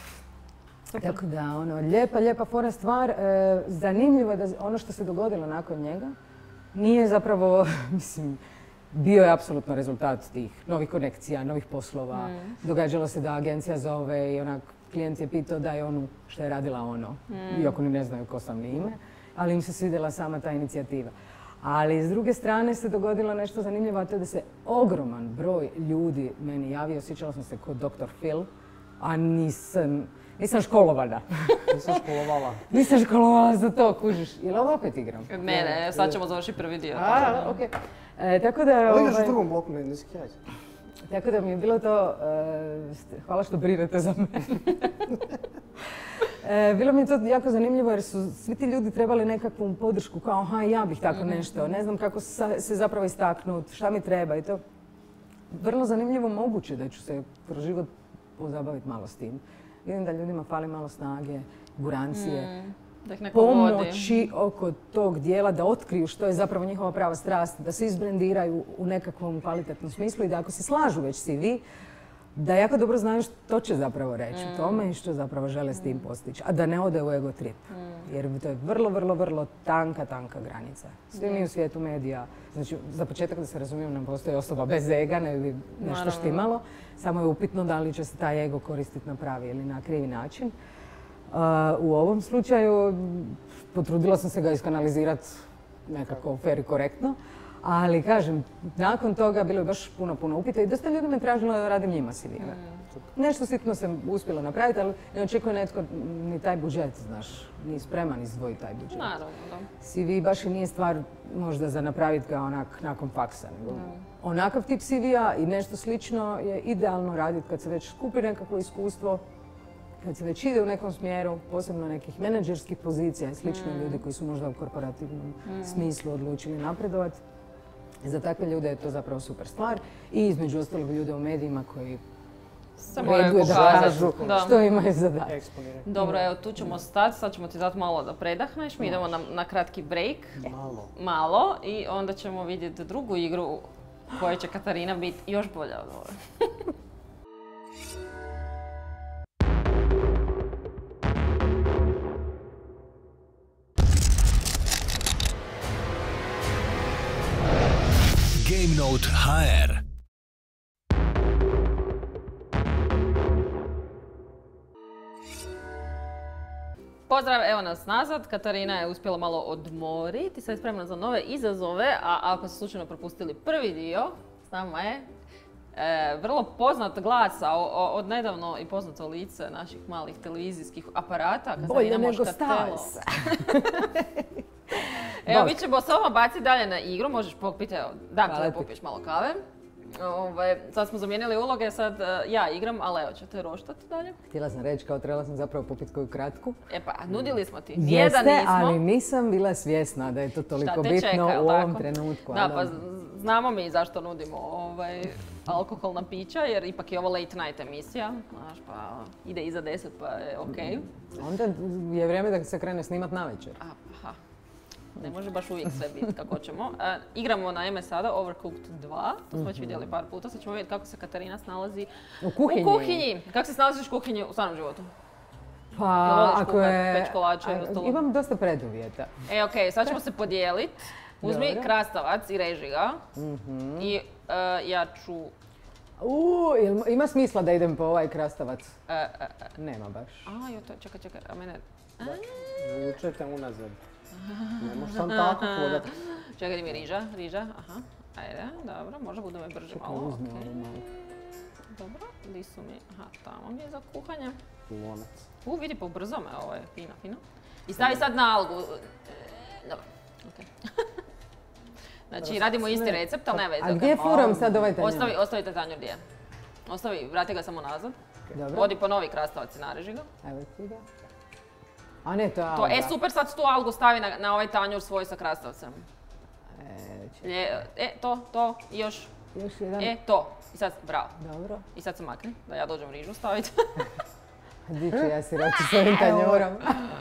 Tako da, lijepa fora stvar. Zanimljivo je da ono što se dogodilo nakon njega nije zapravo, mislim, bio je apsolutno rezultat tih novih konekcija, novih poslova. Događalo se da agencija zove i klijent je pitao da je onu što je radila iako ni ne znaju ko sam ni ime, ali im se svidjela sama ta inicijativa. Ali s druge strane se dogodilo nešto zanimljivo, a to je da se ogroman broj ljudi meni javio. Osjećala sam se kao Dr. Phil, a nisam školovana. Nisam školovala. Nisam školovala za to, kužiš. Jel ovo opet igram? Ne, sad ćemo završiti prvi dio. Okej. Tako da... Ovo igraš u drugom bloku, ne si kjać. Tako da mi je bilo to... Hvala što brinete za mene. Bilo mi je to jako zanimljivo jer su svi ti ljudi trebali nekakvu podršku kao ja bih tako nešto, ne znam kako se zapravo istaknuti, šta mi treba i to. Vrlo zanimljivo moguće da ću se kroz život pozabaviti malo s tim. Vidim da ljudima fali malo snage, gurancije, pomoći oko tog dijela da otkriju što je zapravo njihova prava strast, da se izbrendiraju u nekakvom kvalitetnom smislu i da ako se slažu već svi vi, da jako dobro znaju što će zapravo reći u tome i što zapravo žele s tim postići, a da ne ode u ego trip. Jer to je vrlo tanka granica. Svi mi u svijetu medija, znači za početak da se razumijem, ne postoji osoba bez ega, ne bi nešto štimalo, samo je upitno da li će se taj ego koristiti na pravi ili na krivi način. U ovom slučaju potrudila sam se ga iskanalizirati nekako fair i korektno. Ali, kažem, nakon toga bilo je baš puno upita i dosta ljudi me tražilo da radim njima CV-eve. Nešto sitno sam uspjela napraviti, ali ne očekuje netko ni taj budžet, znaš, nije spreman izdvojiti taj budžet. Naravno, da. CV baš i nije stvar možda za napraviti ga nakon faksa. Onakav tip CV-a i nešto slično je idealno raditi kad se već skupi nekakvo iskustvo, kad se već ide u nekom smjeru, posebno nekih menadžerskih pozicija i slično ljudi koji su možda u korporativnom smislu odlučili napredovati. Za takve ljude je to zapravo super stvar i između ostalog ljude u medijima koji reduje da kažu što imaju zadatak. Dobro, evo tu ćemo stati, sad ćemo ti dati malo da predahneš, mi idemo na kratki break. Malo i onda ćemo vidjeti drugu igru u kojoj će Katarina biti još bolja od ove. GameNote HR. Pozdrav, evo nas nazad. Katarina je uspjela malo odmoriti, sad je spremna za nove izazove, a ako ste slučajno propustili prvi dio, s nama je vrlo poznat glas, a od nedavno i poznato lice naših malih televizijskih aparata. Bolje nego Stas. Evo, mi ćemo se odmah baciti dalje na igru, možeš popiti, evo, dam ti da popiješ malo kave. Sad smo zamijenili uloge, sad ja igram, ali evo ćete roštati dalje. Htjela sam reći kao trebala sam zapravo popiti koju kratku. E pa, nudili smo ti. Jeste, ali nisam bila svjesna da je to toliko bitno u ovom trenutku. Da, pa znamo mi zašto nudimo alkoholna pića, jer ipak je ovo late night emisija, znaš, pa ide iza 10 pa je okej. Onda je vrijeme da se krene snimat navečer. Aha. Ne može baš uvijek sve biti kako ćemo. Igramo na MS sada Overcooked 2, to smo već vidjeli par puta. Sad ćemo vidjeti kako se Katarina snalazi u kuhinji. Kako se snalaziš u kuhinji u stvarnom životu? Pa, ako je... Imam dosta preduvjeta. Okej, sad ćemo se podijeliti. Uzmi krastavac i reži ga. I ja ću... Ima smisla da idem po ovaj krastavac? Nema baš. Čekaj, a mene... Vučete unazad. Ne možeš sam tako hodati. Čekaj, di mi riža, aha. Ajde, dobro, možda budu mi brže malo. Uzmi okej. ovo malo. Dobro, di su mi, aha, tamo mi je za kuhanje. Lonac. Vidi, pobrzo me, ovo je fino. I stavi sad na algu. Dobro, okej. Znači, radimo isti recept, ali ne veze. A gdje furam sad ovaj tanjur? Ostavite tanjur gdje. Vrati ga samo nazad. Dobro. Odi po novi krastavac i nareži ga. Evo ti ga. A ne, to je alga. Super, sad tu algu stavi na ovaj tanjur svoj sa krastavcem. To, i još. Još jedan. To. I sad, bravo. Dobro. I sad se makni, da ja dođem rižu staviti. Di ću ja si reći s ovim tanjurom?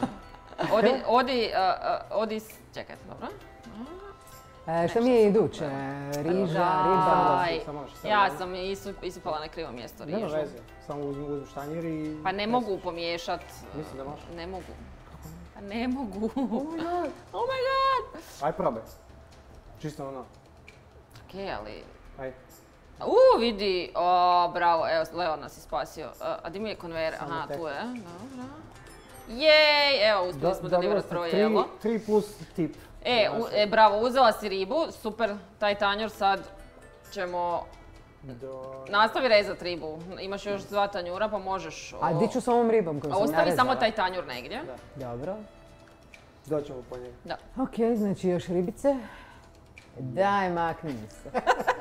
Odi, čekaj, dobro. Šta mi je iduće? Riža, riba? Ja sam isupala na krivo mjesto rižu. Nema veze, samo uzmi štanjir i... Pa ne mogu pomiješat. Mislim da možeš. Ne mogu. Pa ne mogu. Oh my god! Aj probaj. Čisto ono. Okej, ali... Aj. Vidi! Bravo, evo, Leo nas je spasio. A di mi je konvejer? Aha, tu je. Dobro. Jej! Evo, uspjeli smo deliverat prvo jelo. 3 plus tip. Bravo, uzela si ribu, super, taj tanjur sad ćemo... Nastavi rezat ribu, imaš još 2 tanjura pa možeš... A di ću s ovom ribom koju sam narezala? Ostavi samo taj tanjur negdje. Dobro. Doćemo po njegu. Da. Ok, znači još ribice. Daj, makni mi se.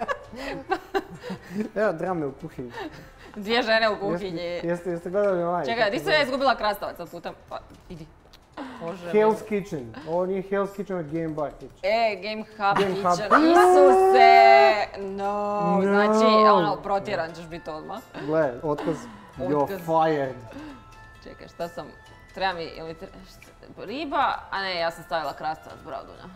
Evo drame u kuhinji. 2 žene u kuhinji. Jeste gledali ovaj? Čekaj, di sam ja izgubila krastavac sad putem? Pa, idi. Hell's Kitchen. Ovo nije Hell's Kitchen, ovo je Game Bar Kitchen. Game Hub Kitchen. Isuse! No, znači, protjeran ćeš biti odmah. Gle, otkaz. You're fired. Čekaj, šta sam... Treba mi... Riba... A ne, ja sam stavila krastavac, bravo Dunja.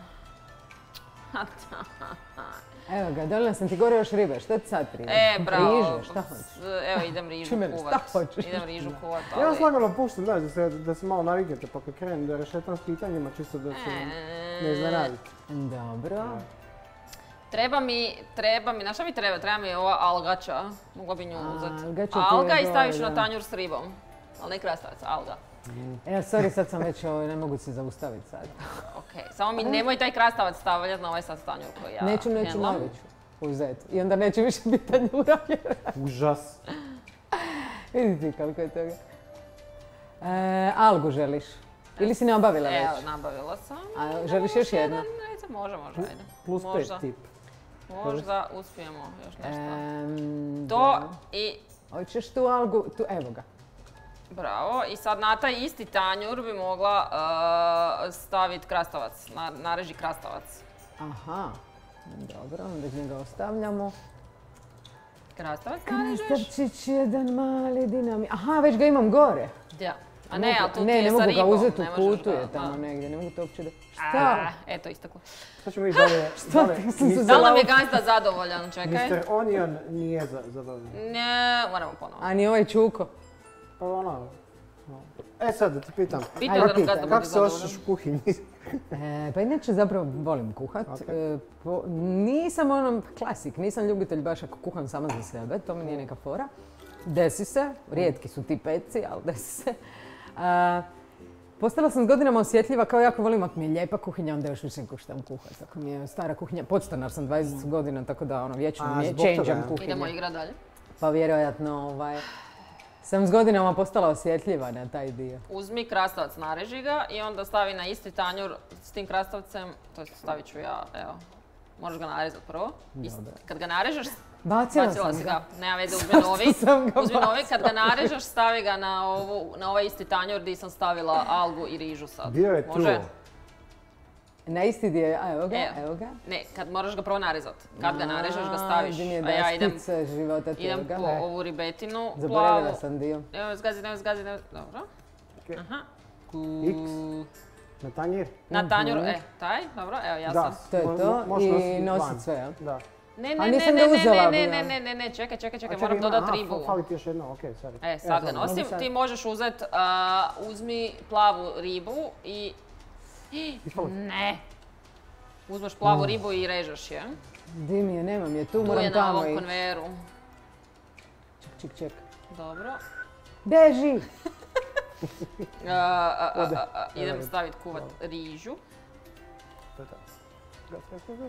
Evo ga, donijela sam ti gore još ribe, šta ti sad treba? Bravo. Riže, šta hoćeš? Evo, idem rižu kuvat. Šta hoćeš? Idem rižu kuvat, ali... Ja vas lagano puštam, da se malo naviknete pa kad krenem da rešetam s pitanjima, čisto da se ne iznenadite. Dobro. Treba mi, znaš šta mi treba? Treba mi ova algača, mogla bi nju uzeti. Alga i staviš na tanjur s ribom. Ali ne krastavac, alga. Sorry, sad sam već, ne mogu se zaustaviti sad. Okej, samo mi nemoj taj krastavac stavljati na ovaj sad tanjur koji ja neću uzeti. I onda neće više biti tanjura. Užas. Vidi ti koliko je toga. Algu želiš? Ili si nabavila već? Evo, nabavila sam. A želiš još jedno? Može, ajde. Plus 5 tip. Možda uspijemo još nešto. To i... Hoćeš tu algu, evo ga. Bravo, i sad na taj isti tanjur bi mogla staviti krastavac, nareži krastavac. Aha, dobro, onda njega ostavljamo. Krastavac narežeš? Krastavčić, jedan mali dinamik. Aha, već ga imam gore. Da. A ne, ali tu ti je sa Ne ribom. mogu ga uzeti u kutu, je tamo negdje, ne mogu to uopće da... Šta? Eto, istaklo. Šta ćemo vidjeti Da li nam je gazda zadovoljan, čekaj? Mr. Onion nije zadovoljan. Ne, moramo ponovo. A ni ovaj čuko? Pa ono... Sad da te pitam. Pitaj da nam gazda bude kako se zadovoljan. osjećaš u kuhinji? Pa inače zapravo volim kuhat. Nisam klasik, nisam ljubitelj baš ako kuham sama za sebe, to mi nije neka fora. Desi se, rijetki su ti peci, ali desi se. Postala sam s godinama osjetljiva, kao jako volim ako mi je lijepa kuhinja, onda još više kuštam kuhat. Ako mi je stara kuhinja, podstanar sam 20 godina, tako da vječno changeam kuhinje. Idemo igrat dalje. Pa vjerojatno sam s godinama postala osjetljiva na taj dio. Uzmi krastavac, nareži ga i onda stavi na isti tanjur s tim krastavcem, to jest stavit ću ja, evo. Moraš ga narezat prvo. Kad ga narežeš, bacila sam ga. Nema veze, uzmi novi. Uzmi novi, kad ga narežeš, stavi ga na ovaj isti tanjur gdje sam stavila algu i rižu sad. Bio je tu. Na isti dio, evo ga. Ne, kad moraš ga prvo narezat. Kad ga narežeš, ga staviš. A ja idem po ovu ribetinu plavu. Zaboravila sam dio. Nemoj zgazi. Dobro. Aha. X. Na tanjir? Na tanjur, taj, dobro, evo ja sam. To je to i nosit sve, jel? Da. Ne, čekaj, moram dodat ribu. Fali ti još jedno, okej, sorry. Sad ga nosim, ti možeš uzet, uzmi plavu ribu i... Ne! Uzmeš plavu ribu i režeš je. Di mi je, nemam je tu, moram tamo i... Tu je na ovom konvejeru. Ček. Dobro. Beži! Idem staviti kuvat rižu. To je to. Gas.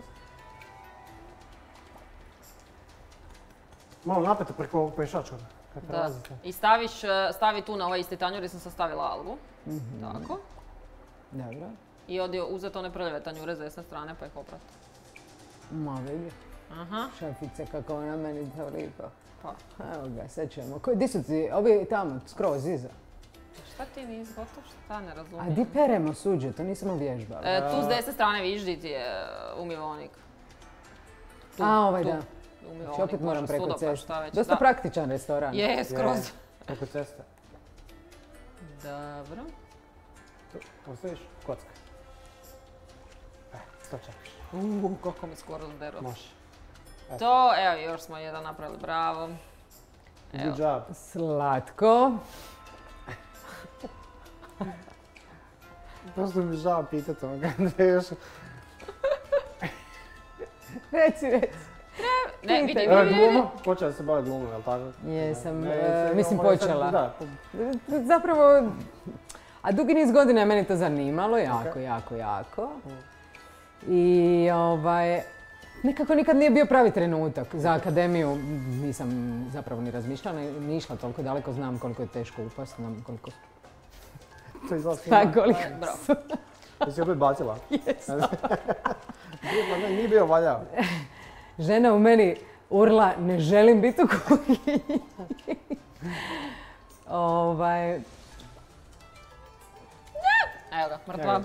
Malo napeto preko ovog pešačka. Da. I stavi tu na ovaj isti tanjur gdje sam sastavila algu. Tako. Dobro. I odi uzeti one prljave tanjure s desne strane pa ih oprati. Ma vidi. Aha. Šafice kako ona meni to lipa. Pa. Evo ga, sad ćemo. Di su ti? Ovi tamo, skroz iza. Šta ti nisi gotov? Šta ne A razumijem? di peremo suđe? To nisam uvježbala. Tu s desne strane vidiš di ti je umjevonik. Da. Umjevonik, Znači opet moram može preko sudopa, ceste. šta već. Dosta Da. praktičan restoran. Je, skroz. Preko ceste. Dobro. Tu postaviš kocka. To čekaš. Kako mi skoro zdero. Može. To, evo, još smo jedan napravili, bravo. Evo. Good job. Slatko. Prosto mi žao pitati ovoga da je još... Reci. Ne, vidi. Gluma? Počela se baviti glumom, jel' tako? Jesam, Ne, mislim ovo je počela. Da, Zapravo, a dugi niz godina je meni to zanimalo, jako. I nekako nikad nije bio pravi trenutak. Za akademiju nisam zapravo ni razmišljala, ni išla toliko daleko, znam koliko je teško upast, znam koliko... to izlazi. koliko Bravo. Jesi opet bacila? Jesam. Nije bio valjao. Žena u meni urla, ne želim biti u kuhinji. Evo ga, mrtva.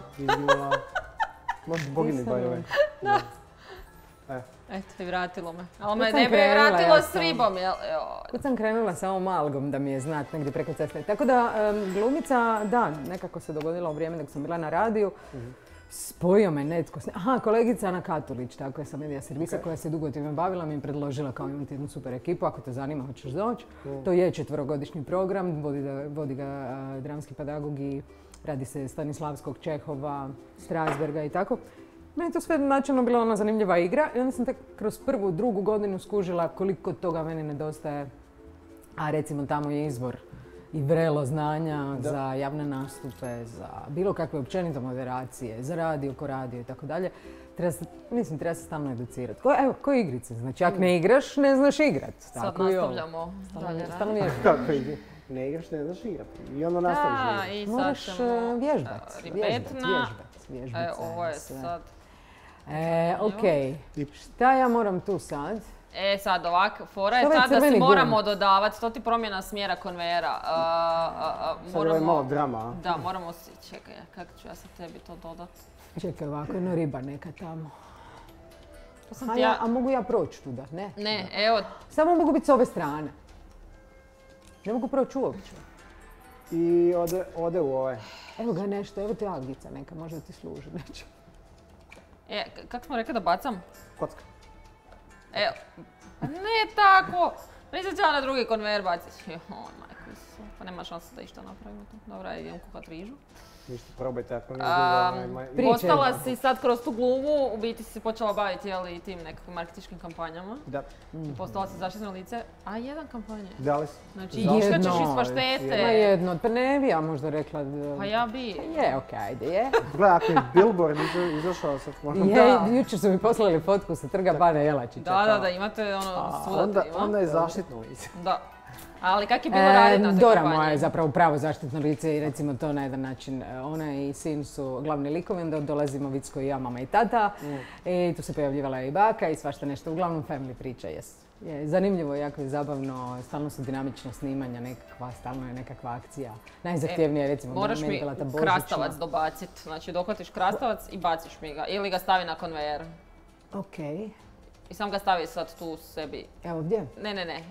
Možeš bogini by the way. Da. Eto, i vratilo me. Ali me ne bi vratilo s ribom, jel? Kad sam krenula sa ovom algom da mi je znat negdje preko ceste. Tako da, glumica, da, nekako se dogodilo u vrijeme dok sam bila na radiju. Spojio me netko. Aha, kolegica Ana Katulić, tako je sa medija servisa koja se dugo time bavila, mi je predložila kao imati jednu super ekipu, ako te zanima hoćeš doći. To je 4-godišnji program, vodi ga dramski pedagog i radi se Stanislavskog, Čehova, Strasberga i tako. Meni je to sve načelno bila ona zanimljiva igra i onda sam tek kroz prvu, drugu godinu skužila koliko toga meni nedostaje. A recimo tamo je izvor i vrelo znanja za javne nastupe, za bilo kakve općenito moderacije, za radio, ko radio i tako dalje. Treba se stalno educirati. Ko igrice, znači ako ne igraš, ne znaš igrat. Sad nastavljamo dalje Stalno vježbaš. Kako ide? Ne igraš, ne znaš igrati. I onda nastaviš Da, igrati. i sad Moraš ćemo vježbat. ribetna. Vježbice, Ovo je sve. sad. Okej, šta ja moram tu sad? Sad ovak, fora je Što je ta da si crveni moramo gum? dodavati, to ti promjena smjera konvejera. Sad ovo je malo drama, a? Da, moramo si, čekaj, kako ću ja sad tebi to dodat? Čekaj ovako, jedno riba neka tamo. To sam A, ti ja... a mogu ja proći tuda, ne? Ne, evo, Samo mogu biti s ove strane. Ne mogu proći uopće. I ode u ovaj. Evo ga nešto, evo ti algica neka, možda ti služi neće. kako smo rekli da bacam? Kocka. Evo, ne tako! Nisam htjela na drugi konvejer baciti. Majko, pa nema šanse da išta napravimo to. Dobro, idem kuhat rižu. Ništa, probajte ako nije dugo. Pričaj. Postala si sad kroz tu glumu, u biti si se počela baviti i tim nekakvim marketinškim kampanjama. Da. I postala si zaštitno lice, a jedan kampanje. Da li si? Znači, iskačeš iz Ma paštete. jedno, pa ne bi ja možda rekla da... Pa ja bi. Je, okej, ajde, je. Gledaj, ako je billboard izašao sad možda... Je, jučer su mi poslali fotku sa trga Bane Jelačića. Da, imate ono svuda ima. Onda je zaštitno lice. Da. Ali kak je bilo raditi na toj Dora kampanji? moja je zapravo pravo zaštitno lice i recimo to na jedan način. Ona i sin su glavni likovi, onda dolazimo Vicko i ja, mama i tata. I tu se pojavljivala i baka i svašta nešto. Uglavnom family priča, je zanimljivo, jako je zabavno, stalno su dinamična snimanja, stalno je nekakva akcija. Najzahtjevnija je recimo moraš meni mi bila ta božićna. krastavac dobacit. Znači, dohvatiš krastavac i baciš mi ga. Ili ga stavi na konvejer. Okej. I sam ga stavi sad tu sebi. Evo gdje? Ne.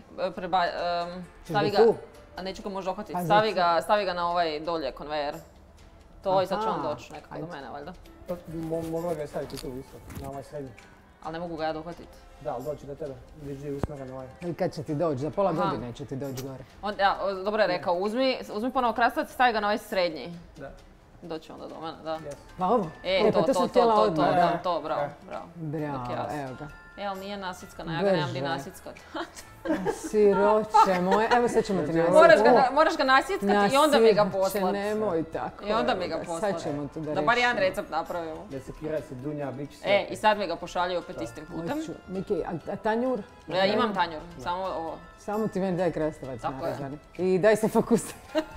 Stavi ga, tu? a neću ga možda dohvatiti. Pa Stavi ga na ovaj dolje konvejer. To i sad će on Aha, doći nekako do mene, valjda. Mogla ga je staviti tu isto, na ovaj srednji. Ali ne mogu ga ja dohvatiti. Da, ali doći do tebe. Vidiš usmjera na ovaj. I kad će ti doći? Za pola Aha. godine će ti doći gore. Dobro je rekao, uzmi ponovo krastavac i stavi ga na ovaj srednji. Da. Doći onda do mene, da. Pa ovo? Pa to sam htjela odmah. to, bravo. Bravo, Ok, evo ga. Ali nije nasickana, ja ga nemam di Brže. nasickat. Siroče moje, evo sad ćemo ti nasjeckati. Moraš ga nasjeckati i onda mi ga poslat. Nemoj tako. I onda mi ga poslat. Sad ćemo tu Da bar jedan recept napravimo. Desekiraj se Dunja, bit će sve. I sad mi ga pošalju opet istim putem. Hoću. Miki, a tanjur? Ja imam tanjur, samo ovo. Samo ti meni daj krastavac Tako je. narezani. I daj se fokus.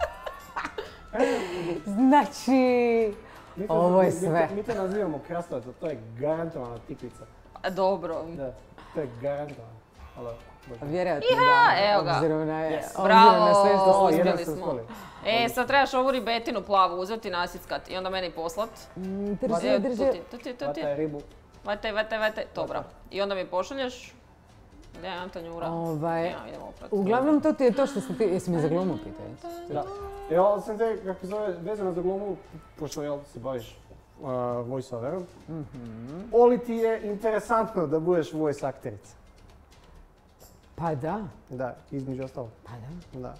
Znači, ovo je sve. Mi to nazivamo krastavac, a to je garantovana tikvica. Dobro. Da, to je garantovano. Vjerojatno Iha, da, evo ga. obzirom na sve što Bravo, smo... uspjeli smo. Sad trebaš ovu ribetinu plavu uzeti, nasickat i onda meni poslat. Drži. Vataj ribu. Vataj, dobro. I onda mi pošalješ. Nemam tanjura. Idemo oprat. Uglavnom to ti je to što si ti... Jesi mi za glumu pitao? Da. Evo sam te, kako zove, vezano za glumu, pošto jel se baviš voice-overom. Oli ti je interesantno da budeš voice akterica? Pa da. Da, između ostalo. Pa da. Da.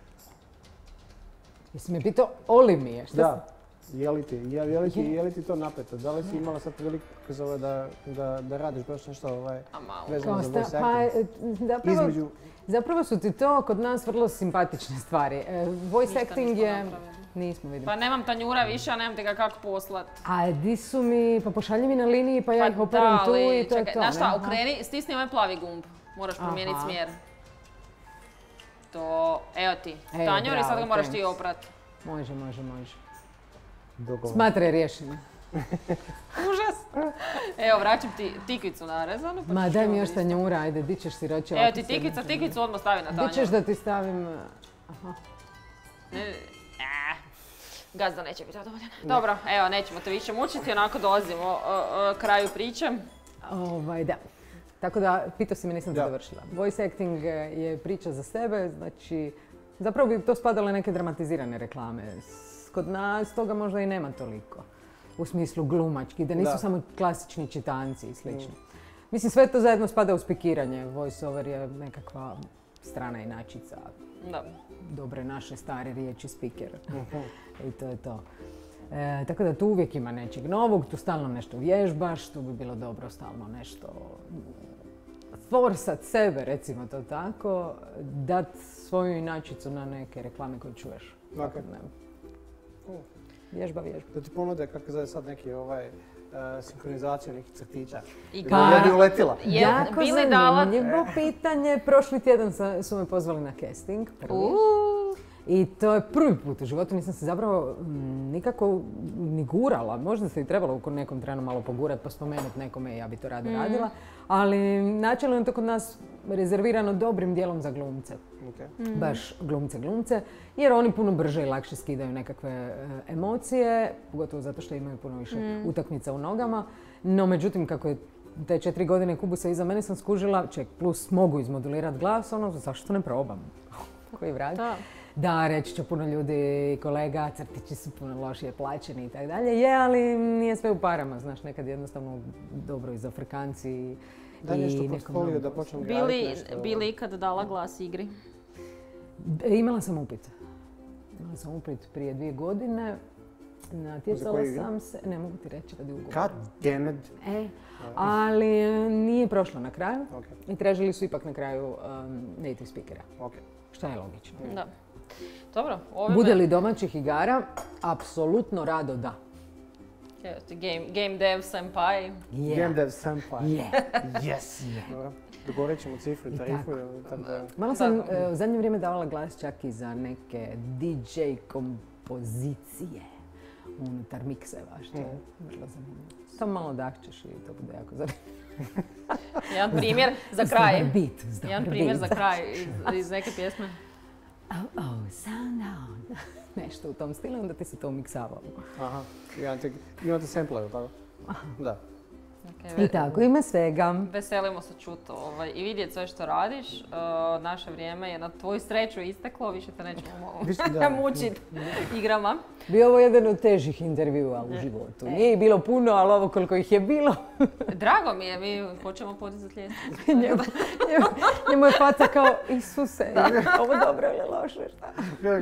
Jesi me pitao, Oli mi je? Da. Je li ti to napeto? Da li si imala sad priliku da radiš baš nešto vezano za voice acting? Zapravo su ti to kod nas vrlo simpatične stvari. Voice acting je... Nismo vidjeli. Pa nemam tanjura više, a nemam te ga kako poslat. A di su mi, pa pošalji mi na liniji pa ja ih operam tu i to je to. Znaš šta, okreni, stisni ovaj plavi gumb. Moraš promijeniti smjer. To, evo ti, tanjur i sad ga moraš ti oprat. Može. Smatraj riješeno. Užas. Evo, vraćam ti tikvicu narezanu. Ma daj mi još tanjura, ajde, di ćeš si reći ovako. Evo ti tikvicu odmah stavi na tanjur. Di ćeš da ti stavim... Gazda neće biti zadovoljan. Dobro, evo, nećemo te više mučiti, onako dolazimo kraju priče. Da. Tako da, pitao si me, nisam to završila. Voice acting je priča za sebe, znači, zapravo bi to spadale neke dramatizirane reklame. Kod nas toga možda i nema toliko. U smislu glumački, da nisu samo klasični čitanci i slično. Mislim, sve to zajedno spada u spikiranje. Voice-over je nekakva strana inačica. Dobre naše stare riječi speaker. I to je to. Tako da tu uvijek ima nečeg novog, tu stalno nešto vježbaš, tu bi bilo dobro stalno nešto forsat sebe, recimo to tako, dat svoju inačicu na neke reklame koje čuješ. Vježba. Da ti ponude kako zove sad neki sinkronizaciju nekih crtića. Igara. bi uletila. Jako zanimljivo pitanje. Prošli tjedan su me pozvali na casting. I to je prvi put u životu, nisam se zapravo nikako ni gurala. Možda se i trebalo u nekom trenu malo pogurat pa spomenuti nekome, ja bi to radila. Ali načelno je to kod nas rezervirano dobrim dijelom za glumce. Baš glumce. Jer oni puno brže i lakše skidaju nekakve emocije, pogotovo zato što imaju puno više utakmica u nogama. No međutim, kako je te 4 godine kubusa iza mene sam skužila, plus mogu izmodulirati glas, zašto ne probam? Koji vrag. Da, reći će puno ljudi i kolega, crtići su puno lošije plaćeni i tako dalje. Ali nije sve u parama, znaš, nekad jednostavno dobro i za Afrikanci. Daj nešto portfolio da počnem graditi nešto. Bi li ikad dala glas igri? Imala sam upit. Prije 2 godine. Natjecala sam se, ne mogu ti reći radi ugovora. God damn it. Ali nije prošlo na kraju i tražili su ipak na kraju native speakera. Što je logično. Da. Dobro, bude li domaćih igara? Apsolutno rado da. Game Dev Senpai. Game Dev Senpai. Yes. Dogovorit ćemo cifru i tarifu. Malo sam u zadnje vrijeme davala glas čak i za neke DJ kompozicije unutar mikseva, što je vrlo zanimljivo. Samo malo dahćeš i to bude jako zanimljivo. Jedan primjer za kraj. Jedan primjer za kraj iz neke pjesme. Sound down. Nešto u tom stilu, onda ti se to umiksavalo. Aha, imate sample, tako? Da. I tako, ima svega. Veselimo se čuti i vidjeti sve što radiš. Naše vrijeme je na tvoju sreću isteklo, više te nećemo mučiti igrama. Bio ovo jedan od težih intervjua u životu. Nije bilo puno, ali ovo koliko ih je bilo. Drago mi je, mi hoćemo podizati ljestvicu. Njemu je faca kao, Isuse, ovo dobro ili loše, šta?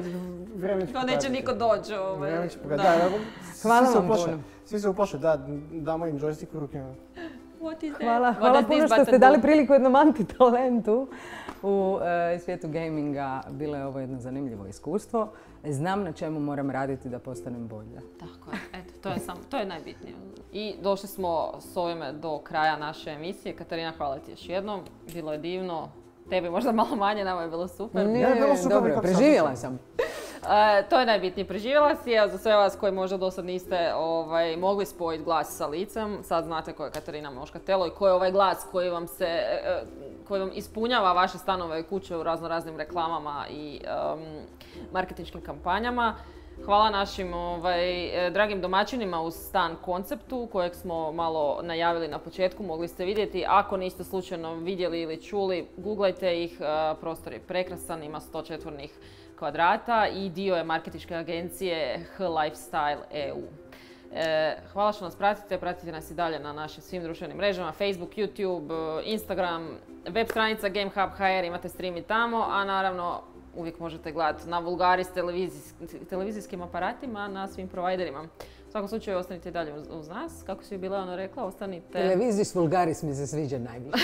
To neće niko doći. Hvala vam puno. Svi su uplašili, damo im joystick u ruke. What is that? Hvala What does puno this što button ste dali do? priliku jednom antitalentu u svijetu gaminga. Bilo je ovo jedno zanimljivo iskustvo. Znam na čemu moram raditi da postanem bolja. Tako je, eto, to je najbitnije. I došli smo s ovime do kraja naše emisije. Katarina, hvala ti još jednom. Bilo je divno. Tebi možda malo manje, nama je bilo super. Ne, bilo super, dobro, kako sam preživjela mislila. sam. To je najbitnije, preživjela si. Evo, za sve vas koji možda do sad niste mogli spojiti glas sa licem, sad znate ko je Katarina Moškatelo i ko je ovaj glas koji vam ispunjava vaše stanove i kuće u raznoraznim reklamama i marketinškim kampanjama. Hvala našim dragim domaćinima u Stan konceptu kojeg smo malo najavili na početku, mogli ste vidjeti. Ako niste slučajno vidjeli ili čuli, googlajte ih, prostor je prekrasan, ima 100 četvornih kvadrata i dio je marketinške agencije H-Lifestyle EU. Hvala što nas pratite nas i dalje na našim svim društvenim mrežama, Facebook, YouTube, Instagram, web stranica GameHub.hr, imate stream i tamo, a naravno uvijek možete gledati na Vulgaris televizijskim aparatima, na svim providerima. U svakom slučaju ostanite dalje uz nas. Kako si bila ono rekla, ostanite... Televizijs Vulgaris mi se sviđa najviše.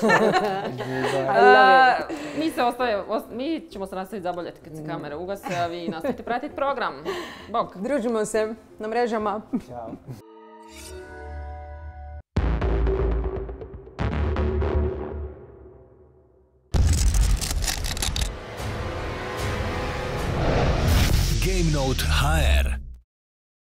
Mi ćemo se nastaviti zabavljati kad se kamere ugase, a vi nastavite pratiti program. Bog! Družimo se na mrežama. Ćao. GameNote HR